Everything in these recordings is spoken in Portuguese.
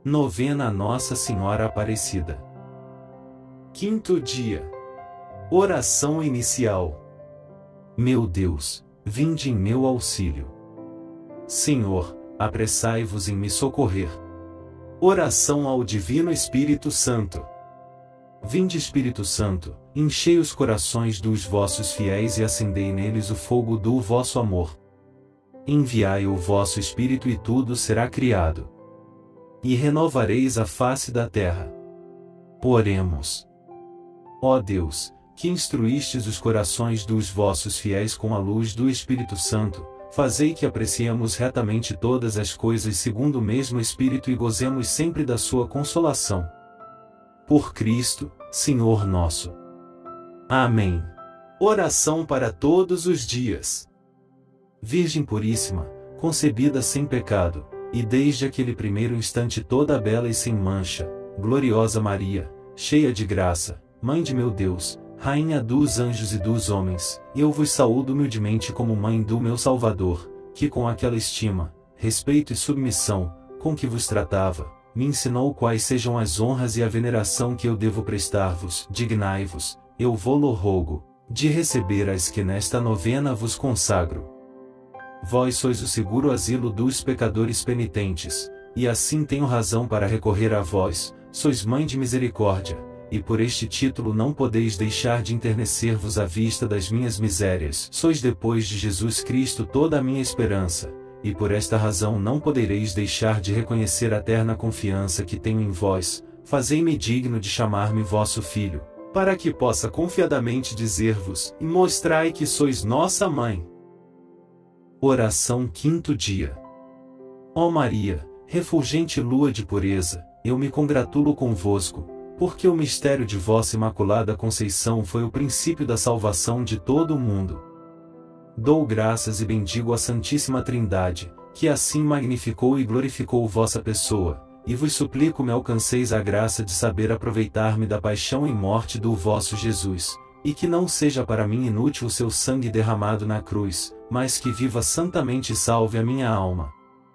Novena a Nossa Senhora Aparecida. Quinto dia. Oração inicial. Meu Deus, vinde em meu auxílio. Senhor, apressai-vos em me socorrer. Oração ao Divino Espírito Santo. Vinde, Espírito Santo, enchei os corações dos vossos fiéis e acendei neles o fogo do vosso amor. Enviai o vosso Espírito e tudo será criado, e renovareis a face da terra. Oremos. Ó Deus, que instruístes os corações dos vossos fiéis com a luz do Espírito Santo, fazei que apreciemos retamente todas as coisas segundo o mesmo Espírito e gozemos sempre da sua consolação. Por Cristo, Senhor nosso. Amém. Oração para todos os dias. Virgem Puríssima, concebida sem pecado, e desde aquele primeiro instante toda bela e sem mancha, gloriosa Maria, cheia de graça, Mãe de meu Deus, Rainha dos anjos e dos homens, eu vos saúdo humildemente como Mãe do meu Salvador, que com aquela estima, respeito e submissão, com que vos tratava, me ensinou quais sejam as honras e a veneração que eu devo prestar-vos. Dignai-vos, eu vô-lo rogo, de receber as que nesta novena vos consagro. Vós sois o seguro asilo dos pecadores penitentes, e assim tenho razão para recorrer a vós, sois Mãe de misericórdia, e por este título não podeis deixar de enternecer-vos à vista das minhas misérias. Sois depois de Jesus Cristo toda a minha esperança, e por esta razão não podereis deixar de reconhecer a terna confiança que tenho em vós. Fazei-me digno de chamar-me vosso filho, para que possa confiadamente dizer-vos, e mostrai que sois nossa Mãe. Oração quinto dia. Ó Maria, refulgente lua de pureza, eu me congratulo convosco, porque o mistério de vossa Imaculada Conceição foi o princípio da salvação de todo o mundo. Dou graças e bendigo a Santíssima Trindade, que assim magnificou e glorificou vossa pessoa, e vos suplico me alcanceis a graça de saber aproveitar-me da paixão e morte do vosso Jesus, e que não seja para mim inútil o seu sangue derramado na cruz, mas que viva santamente e salve a minha alma.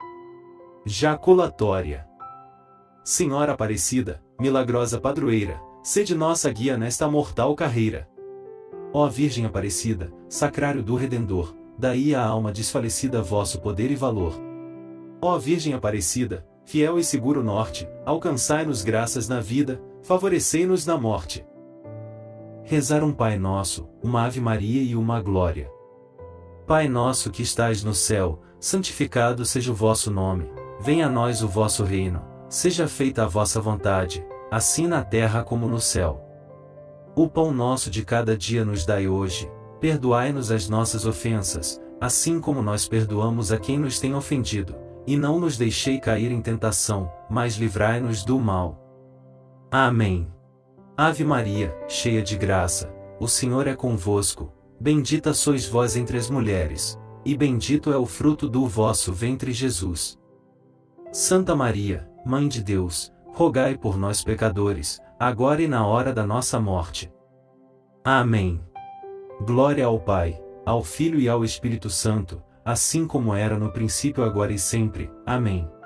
Jaculatória. Senhora Aparecida, milagrosa padroeira, sede nossa guia nesta mortal carreira. Ó Virgem Aparecida, sacrário do Redentor, daí à alma desfalecida vosso poder e valor. Ó Virgem Aparecida, fiel e seguro norte, alcançai-nos graças na vida, favorecei-nos na morte. Rezar um Pai Nosso, uma Ave Maria e uma Glória. Pai nosso que estais no céu, santificado seja o vosso nome, venha a nós o vosso reino, seja feita a vossa vontade, assim na terra como no céu. O pão nosso de cada dia nos dai hoje, perdoai-nos as nossas ofensas, assim como nós perdoamos a quem nos tem ofendido, e não nos deixei cair em tentação, mas livrai-nos do mal. Amém. Ave Maria, cheia de graça, o Senhor é convosco, bendita sois vós entre as mulheres, e bendito é o fruto do vosso ventre Jesus. Santa Maria, Mãe de Deus, rogai por nós pecadores, agora e na hora da nossa morte. Amém. Glória ao Pai, ao Filho e ao Espírito Santo, assim como era no princípio agora e sempre. Amém.